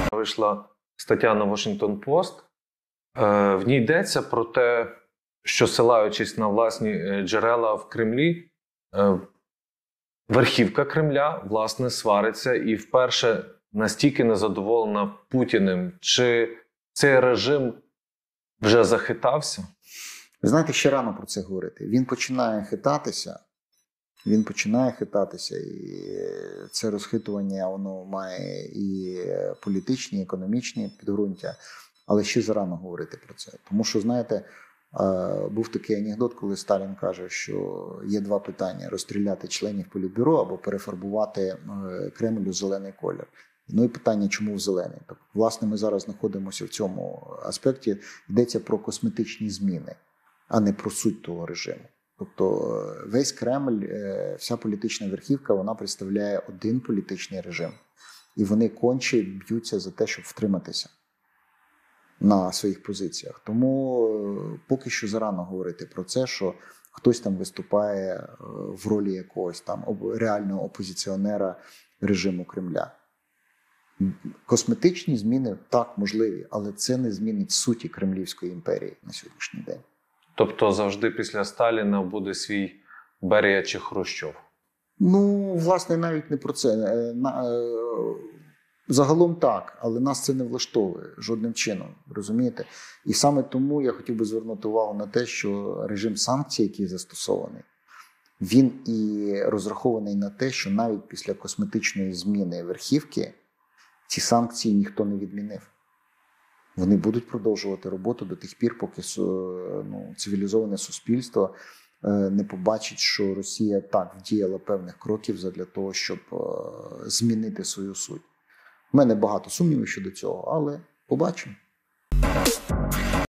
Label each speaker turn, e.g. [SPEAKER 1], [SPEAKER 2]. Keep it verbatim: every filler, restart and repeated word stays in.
[SPEAKER 1] Вийшла стаття на Washington Post. В ній йдеться про те, що, силаючись на власні джерела в Кремлі, верхівка Кремля, власне, свариться і вперше настільки незадоволена Путіним. Чи цей режим вже захитався?
[SPEAKER 2] Ви знаєте, ще рано про це говорити. Він починає хитатися, він починає хитатися, і це розхитування, воно має і політичні, і економічні підґрунтя, але ще зарано говорити про це. Тому що, знаєте, був такий анекдот, коли Сталін каже, що є два питання: розстріляти членів Політбюро або перефарбувати Кремль у зелений колір. Ну і питання, чому в зелений? Тобто, власне, ми зараз знаходимося в цьому аспекті, йдеться про косметичні зміни, а не про суть того режиму. Тобто весь Кремль, вся політична верхівка, вона представляє один політичний режим. І вони конче б'ються за те, щоб втриматися на своїх позиціях. Тому поки що зарано говорити про це, що хтось там виступає в ролі якогось там реального опозиціонера режиму Кремля. Косметичні зміни, так, можливі, але це не змінить суті Кремлівської імперії на сьогоднішній день.
[SPEAKER 1] Тобто завжди після Сталіна буде свій Берія чи Хрущов?
[SPEAKER 2] Ну, власне, навіть не про це. Загалом так, але нас це не влаштовує жодним чином, розумієте? І саме тому я хотів би звернути увагу на те, що режим санкцій, який застосований, він і розрахований на те, що навіть після косметичної зміни верхівки ці санкції ніхто не відмінив. Вони будуть продовжувати роботу до тих пір, поки ну, цивілізоване суспільство не побачить, що Росія так вдіяла певних кроків для того, щоб змінити свою суть. У мене багато сумнівів щодо цього, але побачимо.